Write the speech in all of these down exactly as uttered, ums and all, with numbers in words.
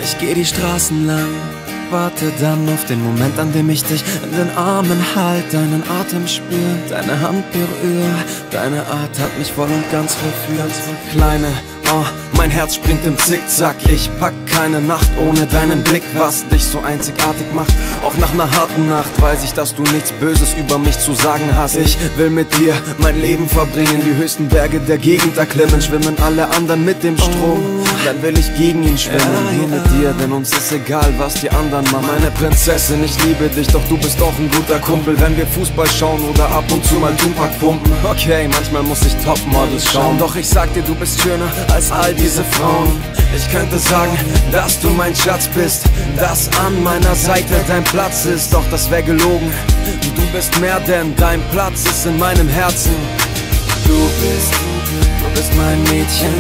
Ich geh die Straßen lang, warte dann auf den Moment, an dem ich dich in den Armen halt, deinen Atem spür, deine Hand berühr. Deine Art hat mich voll und ganz verführt. Kleine, oh, mein Herz springt im Zickzack. Ich pack keine Nacht ohne deinen Blick, was dich so einzigartig macht. Auch nach einer harten Nacht weiß ich, dass du nichts Böses über mich zu sagen hast. Ich will mit dir mein Leben verbringen, die höchsten Berge der Gegend erklimmen. Schwimmen alle anderen mit dem Strom, dann will ich gegen ihn schwimmen. Nur mit dir, denn uns ist egal, was die anderen machen. Meine Prinzessin, ich liebe dich, doch du bist auch ein guter Kumpel. Wenn wir Fußball schauen oder ab und zu mal Tupac pumpen. Okay, manchmal muss ich Topmodels schauen, doch ich sag dir, du bist schöner als all diese Frauen. Ich könnte sagen, dass du mein Schatz bist, dass an meiner Seite dein Platz ist, doch das wär gelogen. Du bist mehr, denn dein Platz ist in meinem Herzen. Du bist, du bist mein Mädchen,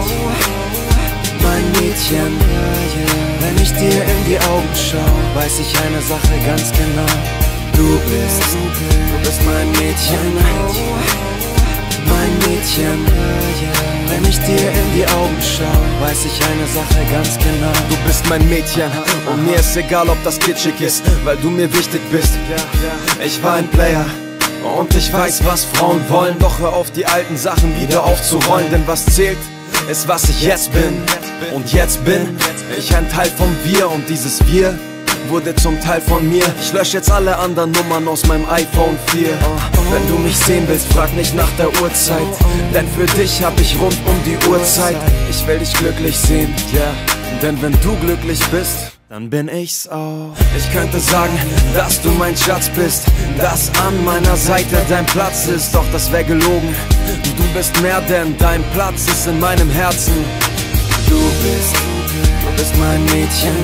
mein Mädchen. Wenn ich dir in die Augen schau, weiß ich eine Sache ganz genau. Du bist, du bist mein Mädchen, mein Mädchen. Wenn ich dir in die Augen schau, weiß ich eine Sache ganz genau. Du bist mein Mädchen und mir ist egal, ob das kitschig ist, weil du mir wichtig bist. Ich war ein Player und ich weiß, was Frauen wollen, doch hör auf, die alten Sachen wieder aufzurollen. Denn was zählt, ist, was ich jetzt bin. Und jetzt bin ich ein Teil von wir, und dieses Wir wurde zum Teil von mir. Ich lösch jetzt alle anderen Nummern aus meinem iPhone vier. Wenn du mich sehen willst, frag nicht nach der Uhrzeit, denn für dich hab ich rund um die Uhrzeit. Ich will dich glücklich sehen, ja, yeah. Denn wenn du glücklich bist, dann bin ich's auch. Ich könnte sagen, dass du mein Schatz bist, dass an meiner Seite dein Platz ist, doch das wär gelogen. Du bist mehr, denn dein Platz ist in meinem Herzen. Du bist, du bist mein Mädchen,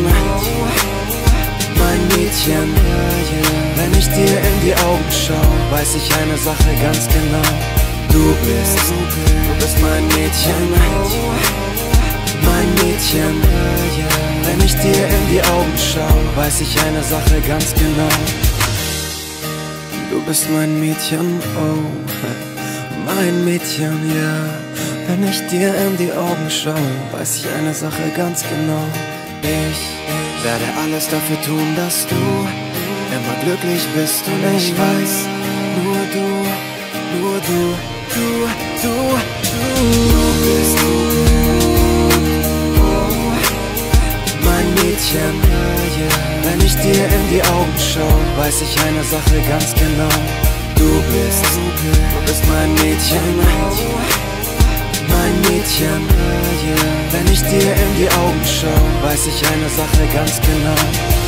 mein Mädchen. Wenn ich dir in die Augen schau, weiß ich eine Sache ganz genau. Du bist, du bist mein Mädchen, mein Mädchen. Wenn ich dir in die Augen schau, weiß ich eine Sache ganz genau. Du bist mein Mädchen, oh, mein Mädchen, ja. Yeah. Wenn ich dir in die Augen schau, weiß ich eine Sache ganz genau. Ich werde alles dafür tun, dass du immer glücklich bist, und ich weiß, nur du, nur du, du, du, du, du bist oh, mein Mädchen. Wenn ich dir in die Augen schau, weiß ich eine Sache ganz genau. Du bist, du bist mein Mädchen, mein Mädchen. Wenn ich dir in die Augen schau, weiß ich eine Sache ganz genau.